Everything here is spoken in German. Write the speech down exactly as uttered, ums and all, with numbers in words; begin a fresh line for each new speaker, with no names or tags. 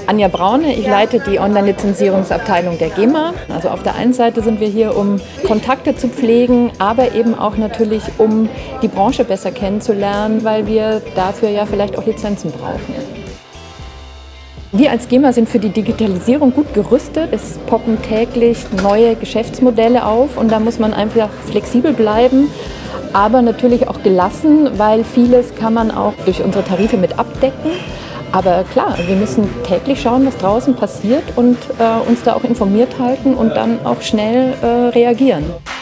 Anja Braune, ich leite die Online-Lizenzierungsabteilung der GEMA. Also auf der einen Seite sind wir hier, um Kontakte zu pflegen, aber eben auch natürlich, um die Branche besser kennenzulernen, weil wir dafür ja vielleicht auch Lizenzen brauchen. Wir als GEMA sind für die Digitalisierung gut gerüstet. Es poppen täglich neue Geschäftsmodelle auf und da muss man einfach flexibel bleiben, aber natürlich auch gelassen, weil vieles kann man auch durch unsere Tarife mit abdecken. Aber klar, wir müssen täglich schauen, was draußen passiert und äh, uns da auch informiert halten und dann auch schnell äh, reagieren.